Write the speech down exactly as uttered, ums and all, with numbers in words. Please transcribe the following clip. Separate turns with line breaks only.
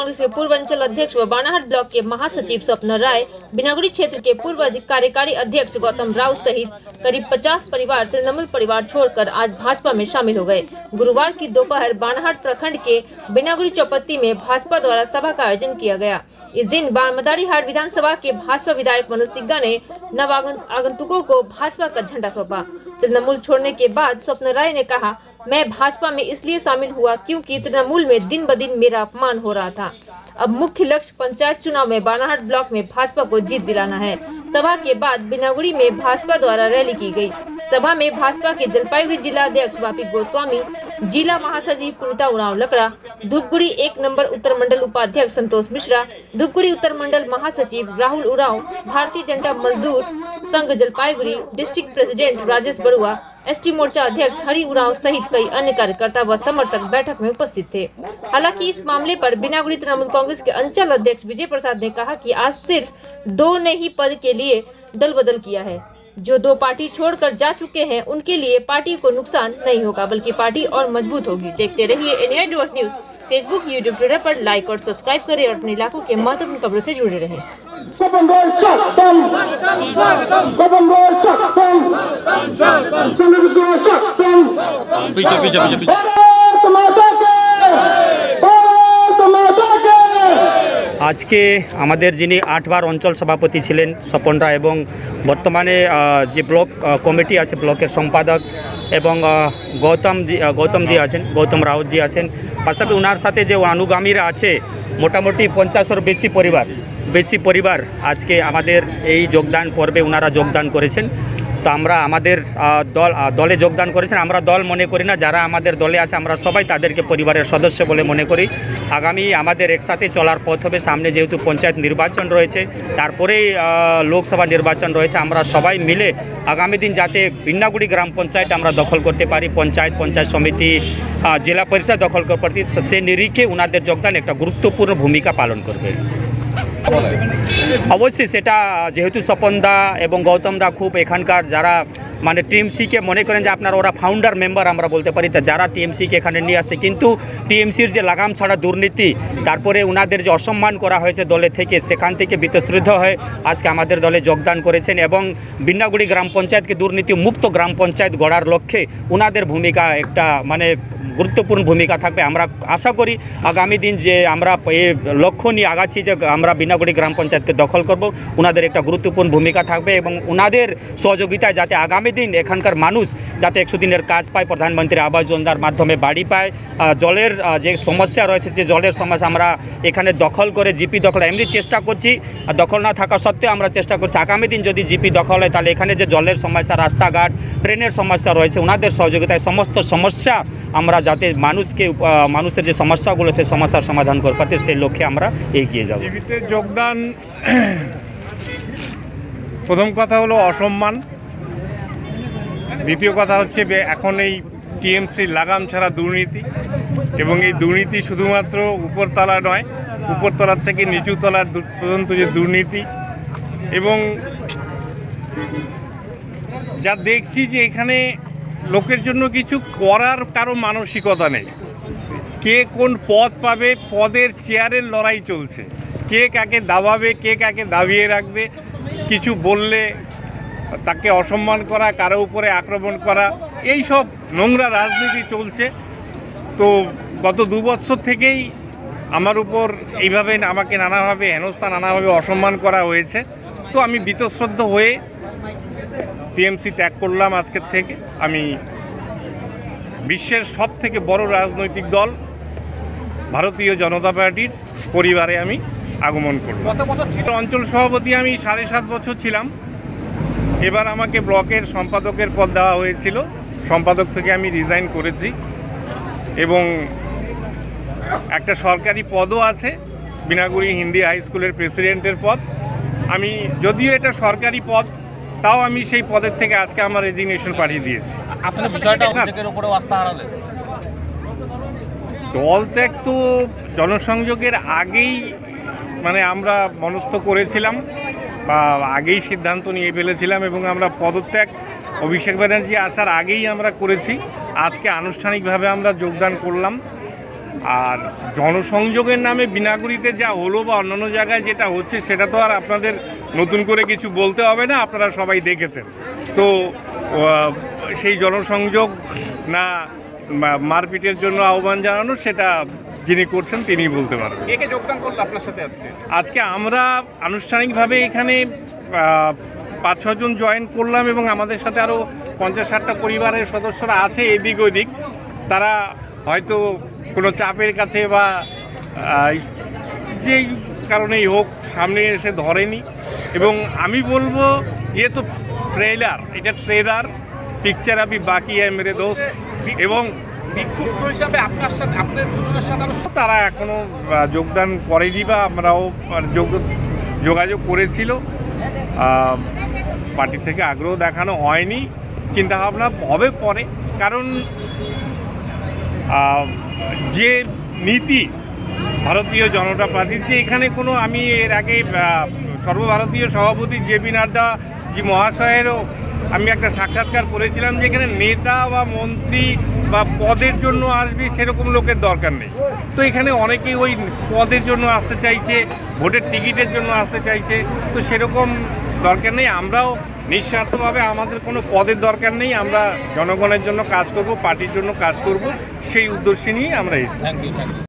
कांग्रेस के पूर्व अंचल अध्यक्ष व बानाहाट ब्लॉक के महासचिव स्वप्न राय, बिनागुड़ी क्षेत्र के पूर्व कार्यकारी अध्यक्ष गौतम राउत सहित करीब पचास परिवार तृणमूल परिवार छोड़कर आज भाजपा में शामिल हो गए। गुरुवार की दोपहर बानाहाट प्रखंड के बिनागुड़ी चौपत्ती में भाजपा द्वारा सभा का आयोजन किया गया। इस दिन मदारीहाट विधानसभा के भाजपा विधायक मनोज तिग्गा ने नव आगंतुकों को भाजपा का झंडा सौंपा। तृणमूल छोड़ने के बाद स्वप्न राय ने कहा, मैं भाजपा में इसलिए शामिल हुआ क्योंकि तृणमूल में दिन ब दिन मेरा अपमान हो रहा था। अब मुख्य लक्ष्य पंचायत चुनाव में बानाहाट ब्लॉक में भाजपा को जीत दिलाना है। सभा के बाद बिनागुड़ी में भाजपा द्वारा रैली की गई। सभा में भाजपा के जलपाईगुड़ी जिला अध्यक्ष वापी गोस्वामी, जिला महासचिव पुनीता उरांव लकड़ा, धूपगुड़ी एक नंबर उत्तर मंडल उपाध्यक्ष संतोष मिश्रा, धूपगुड़ी उत्तर मंडल महासचिव राहुल उरांव, भारतीय Janata Mazdoor Sangh Jalpaiguri district president Rajesh Barua, ST मोर्चा अध्यक्ष हरि उरांव सहित कई अन्य कार्यकर्ता व समर्थक बैठक में उपस्थित थे। हालांकि इस मामले पर बिनागुड़ी तृणमूल कांग्रेस के अंचल अध्यक्ष विजय प्रसाद ने कहा कि आज सिर्फ दो ने ही पद के लिए दल बदल किया है। जो दो पार्टी छोड़कर जा चुके हैं उनके लिए पार्टी को नुकसान नहीं होगा, बल्कि पार्टी और मजबूत होगी। देखते रहिए ANI news news. Facebook, YouTube, Twitter पर लाइक और सब्सक्राइब करें और अपने इलाकों के महत्वपूर्ण खबरों से जुड़े रहें। पीछे पीछे पीछे
आज के आमादेर जिनी आठ बार अंचल सभापति छिलेन स्वपन राय एवं बर्तमाने जे ब्लक कमिटी आछे ब्लकेर सम्पादक एवं गौतम जी गौतम जी आছেন गौतम राउत जी आছেন पाशापाशि उनार साथे जे अनुगामीरा आछे मोटामुटी पचाशेर बेशी परिवार बेशी परिवार आज के आमादेर एई योगदान पर्वे उनारा योगदान करेছেন। तो आमरा आमादेर दल दले योगदान करेছেন। आमरा दल मने करी ना, जारा आमादेर दले आछे आमरा सबाई तादेरके परिवारेर सदस्य बोले मने करी। आगामी आमादेर एकसाथे चलार पथ होबे। सामने जेहेतु पंचायत निर्वाचन रयेछे, तारपरेई लोकसभा निर्वाचन रयेछे, आमरा सबाई मिले आगामी दिन जाते बिनागुड़ी ग्राम पंचायत आमरा दखल करते पारी, पंचायत पंचायत समिति जिला परिषद दखल करते पारी, से निरीखे उनादेर योगदान एक गुरुत्वपूर्ण भूमिका पालन करबे। अवश्य सेटा जेहेतु स्वपनदा एवं गौतमदा खूब एखानकार जारा माने टीएमसी के मने करें आपनारा ओरा फाउंडार मेम्बर आमरा बोलते पारी, जारा टीएमसी के एखाने निये आसे किन्तु टीएमसिर जे लागाम छाड़ा दुर्नीति तारपरे उनादेर जे असम्मान करा हयेछे दले थेके सेखान थेके बितश्रुद्ध हये आजके आमादेर दले योगदान करेछेन एवं बिनागुड़ी ग्राम पंचायत के दुर्नीति मुक्त ग्राम पंचायत गड़ार लक्ष्ये उनादेर भूमिका एकटा माने गुरुत्वपूर्ण भूमिका थाकबे। आमरा आशा करी आगामी दिन जे आमरा लक्ष्य निये आगाচ্ছি जे आमरा बिनागुड़ी ग्राम पंचायत के दखल करब, उनादेर एकटा गुरुत्वपूर्ण भूमिका थाकबे एवं उनादेर सहयोगिताय जाते आगामी दिन एखानकार मानुष जाते एकशो दिनेर काज पाय, प्रधानमंत्री आवास योजनार माध्यमे बाड़ी पाय, जलेर जे समस्या रयेछे जे जलेर समस्या आमरा एखाने दखल करे जिपि दखल एमनि चेष्टा करछि, दखल ना थाका सत्त्वेও आमरा चेष्टा करछि आगामी दिन यदि जिपि दखल हय ताहले एखाने जे जलेर समस्या, रास्ताघाट, ट्रेनेर समस्या रयेछे उनादेर सहयोगिताय समस्त समस्या आमरा जाते मानुष के मानुषेर जे समस्यागुलो से समस्यार समाधान करते पारते सेई लक्ष्ये आमरा एगिয়ে যাব।
जीवितेर योगदान प्रथम कथा हलो असम्मान, द्वितीय कथा হচ্ছে এখন এই টিএমসি লাগাম ছাড়া দুর্নীতি এবং এই দুর্নীতি শুধুমাত্র উপরতলা নয়, উপরতলার থেকে নিচু তলার পর্যন্ত যে দুর্নীতি এবং যা দেখছি যে এখানে লোকের জন্য কিছু করার কারো মানসিকতা নেই। কে কোন পদ পাবে, পদের চেয়ারের লড়াই চলছে, কে কাকে দাবাবে, কে কাকে দাবিয়ে রাখবে, কিছু বললে তাকে অসম্মান করা, কারো উপরে আক্রমণ করা, এই সব নোংরা রাজনীতি চলছে। তো গত দু বছর থেকেই আমার উপর এইভাবে আমাকে নানাভাবে হেনস্থা, নানাভাবে অসম্মান করা হয়েছে। তো আমি বীতশ্রদ্ধ হয়ে টিএমসি ত্যাগ করলাম আজকের থেকে। আমি বিশ্বের সব থেকে বড় রাজনৈতিক দল ভারতীয় জনতা পার্টির পরিবারে আমি আগমন করলাম। অঞ্চল সভাপতি আমি সাড়ে সাত বছর ছিলাম। এবার আমাকে ব্লকের সম্পাদকের পদ দেওয়া হয়েছিল, সম্পাদক থেকে আমি রিজাইন করেছি এবং একটা সরকারি পদও আছে বিনাগুড়ি হিন্দি হাই স্কুলের প্রেসিডেন্টের পদ। আমি যদিও এটা সরকারি পদ, তাও আমি সেই পদের থেকে আজকে আমার রেজিগনেশন পাঠিয়ে দিয়েছি।
আপনার বিষয়টা অনেকের উপরে আস্থা হারালেন।
দল ত্যাগ তো জনসংযোগের আগেই মানে আমরা মনস্থ করেছিলাম বা আগেই সিদ্ধান্ত নিয়ে ফেলেছিলাম এবং আমরা পদত্যাগ অভিষেক ব্যানার্জি আসার আগেই আমরা করেছি। আজকে আনুষ্ঠানিকভাবে আমরা যোগদান করলাম। আর জনসংযোগের নামে বিনাগুড়িতে যা হলো বা অন্যান্য জায়গায় যেটা হচ্ছে সেটা তো আর আপনাদের নতুন করে কিছু বলতে হবে না, আপনারা সবাই দেখেছেন। তো আহ, সেই জনসংযোগ না মা- মারপিটের জন্য আহ্বান জানানো, সেটা যিনি করছেন তিনিই বলতে পারবেন।
কে কে যোগদান করলো আপনার সাথে আজকে?
আজকে আমরা আনুষ্ঠানিকভাবে এখানে আহ, পাঁচ ছজন জয়েন করলাম এবং আমাদের সাথে আরও পঞ্চাশ ষাটটা পরিবারের সদস্যরা আছে এদিক ওদিক। তারা হয়তো কোনো চাপের কাছে বা আহ, যেই কারণেই হোক সামনে এসে ধরেনি। এবং আমি বলবো এ তো ট্রেলার, এটা ট্রেলার, পিকচার আবি বাকি হ্যায় মেরে দোস্ত। এবং
বিক্ষুব্ধ হিসাবে আপনার সাথে আপনার দুজনের সাথে আরো
তারা এখনও যোগদান করেনি বা আমরাও যোগ যোগাযোগ করেছিল। আহ, পার্টি থেকে আগ্রহ দেখানো হয়নি, চিন্তাভাবনা হবে পরে। কারণ আহ, যে নীতি ভারতীয় জনতা পার্টির, যে এখানে কোনো, আমি এর আগে আহ, সর্বভারতীয় সভাপতি জে পি নাড্ডা জি মহাশয়েরও আমি একটা সাক্ষাৎকার করেছিলাম যে এখানে নেতা বা মন্ত্রী বা পদের জন্য আসবে সেরকম লোকের দরকার নেই। তো এখানে অনেকেই ওই পদের জন্য আসতে চাইছে, ভোটের টিকিটের জন্য আসতে চাইছে, তো সেরকম দরকার নেই। আমরাও নিঃস্বার্থভাবে, আমাদের কোনো পদের দরকার নেই, আমরা জনগণের জন্য কাজ করব, পার্টির জন্য কাজ করব, সেই উদ্দেশ্য নিয়ে আমরা এসেছি।
Thank you thank you